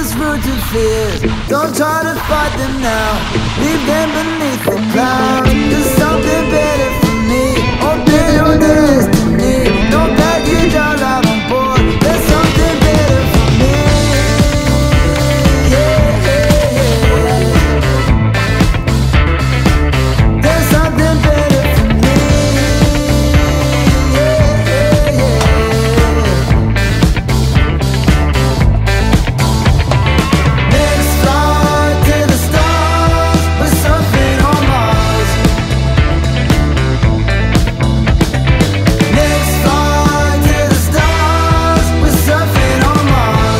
just root to fears. Don't try to fight them now. Leave them beneath the clouds. There's something better for me. Open your destiny. Don't package all out on board. There's something better for me. Yeah, yeah, yeah. There's something better for me. Yeah, yeah, yeah. Next flight to the stars. We're surfing on Mars. Next flight to the stars. We're surfing on Mars.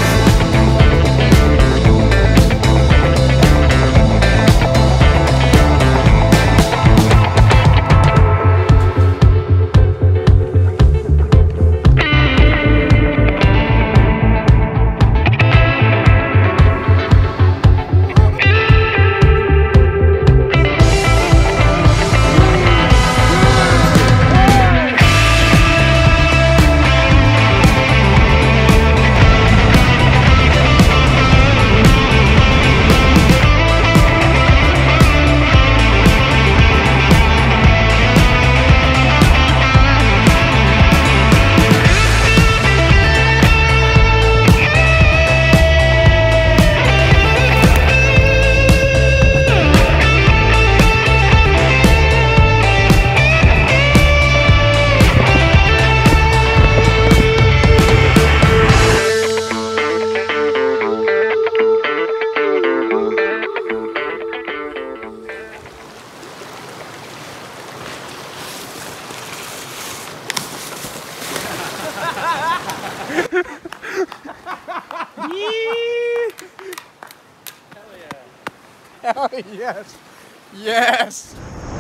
Hell yes. Yes.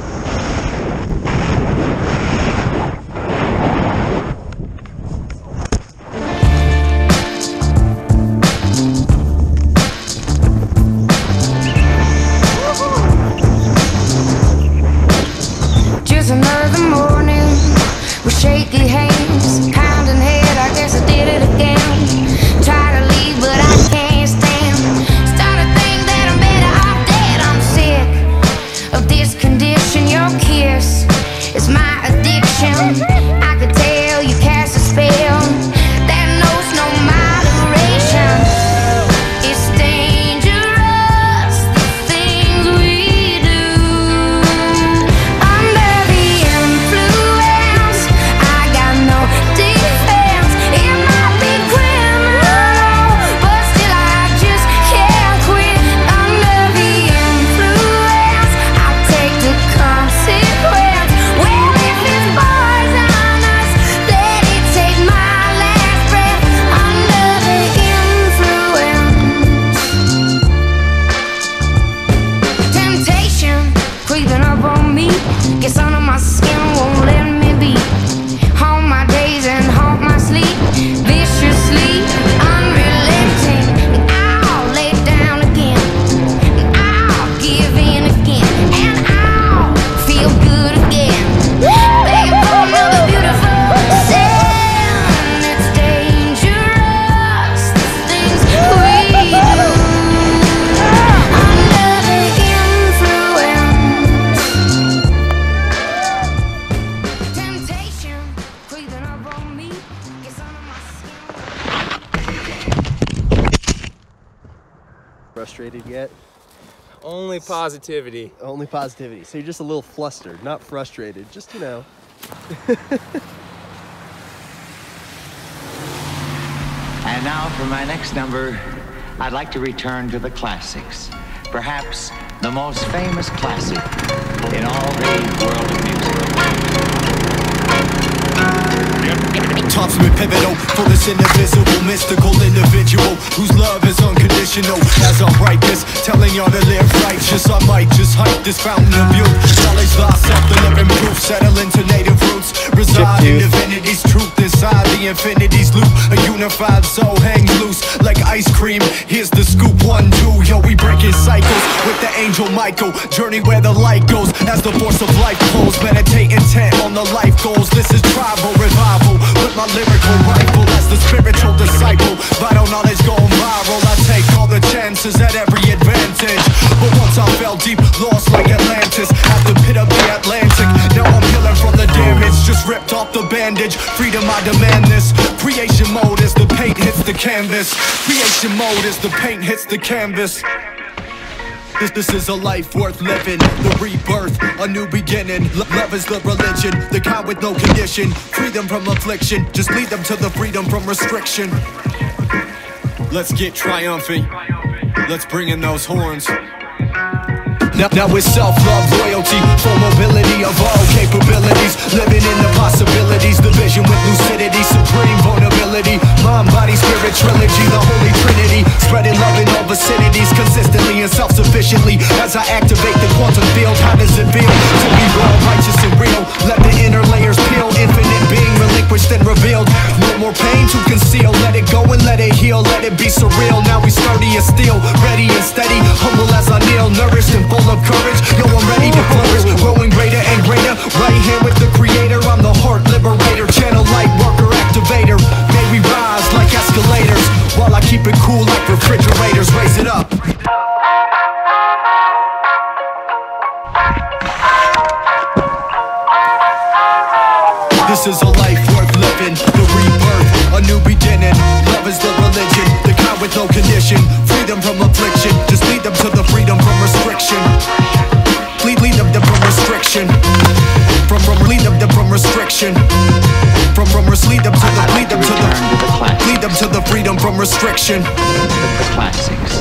Just another morning with shaky hands, pounding head. I guess I did it again. Try to leave, but I can't stand. Start to think that I'm better off dead. I'm sick of this condition. Your kiss is my addiction. I could tell you cast a spell that knows no moderation. It's dangerous, the things we do. Under the influence, I got no defense. It might be criminal, but still I just can't quit. Under the influence, I'll take the consequence. Well, if it's poisonous, let it take my last breath. Under the influence, temptation creeping up on me, gets under my skin, won't let me be. Haunt my days and haunt my sleep, viciously unrelenting. And I'll lay down again, and I'll give in again, and I'll feel good again. Begging for another beautiful sin. It's dangerous, the things we do. Under the influence, temptation creeping up on me, gets under my skin. Frustrated yet? Only positivity. Only positivity. So you're just a little flustered, not frustrated. Just, you know. And now for my next number, I'd like to return to the classics. Perhaps the most famous classic in all the world of music. Topsman pivotal for this indivisible, mystical individual whose love is unconditional. As I write this, telling y'all to live righteous, I might just hike this fountain of youth. Knowledge lost, the living proof, settle into native roots. Reside in divinity's truth inside the infinity's loop. A unified soul hangs loose like ice cream. Here's the scoop, 1, 2, yo, we breaking cycles with the angel Michael. Journey where the light goes as the force of life pulls. Meditate intent on the life goals. This is tribal revival with my lyrical rifle as the spiritual disciple. Vital knowledge going viral. I take all the chances at every advantage. But once I fell deep, lost like Atlantis at the pit of the Atlantic. Now I'm healing from the damage, just ripped off the bandage. Freedom, I demand this. Creation mode as the paint hits the canvas. Creation mode as the paint hits the canvas. This is a life worth living, the rebirth, a new beginning. Love is the religion, the kind with no condition. Freedom from affliction, just lead them to the freedom from restriction. Let's get triumphant, let's bring in those horns. Now it's self-love, loyalty, full mobility of all capabilities. Living in the possibilities, the vision with lucidity, supreme vulnerability. Mind, body, spirit, trilogy, the holy trinity. Spreading love in all vicinities, consistently and self-sufficiently. As I activate the quantum field, how does it feel to be raw, righteous and real? Let the inner layers peel, infinite being relinquished and revealed. No more pain to conceal, let it go and let it heal. Let it be surreal, now we sturdy as steel. Ready and steady, humble as I kneel. Nourished and full of courage, yo, I'm ready to flourish. Growing greater and greater, right here with the creator. I'm the heart liberator, channel light worker, activator. May we rise like escalators, while I keep it cool like refrigerators. Raise it up. This is a life worth living, the rebirth, a new beginning. Love is the religion, the kind with no condition. Freedom from affliction, just lead them to the freedom from restriction. Lead them from restriction. Lead them from restriction. Lead them to the freedom from restriction. The classics.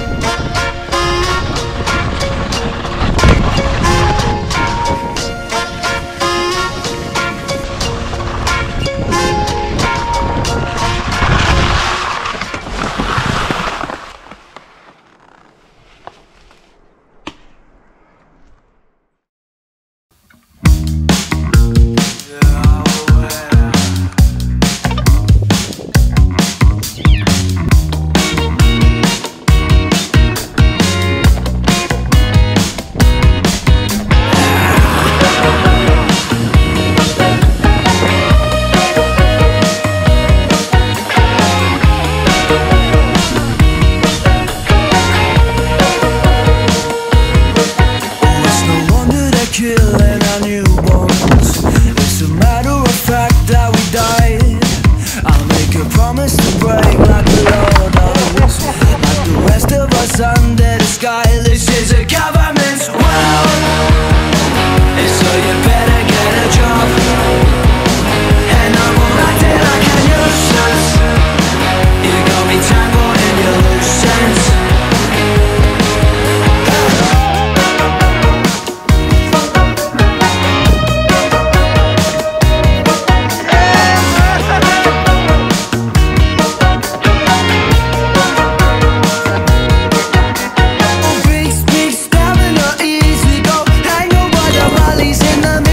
In the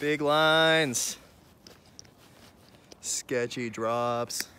Big lines. Sketchy drops.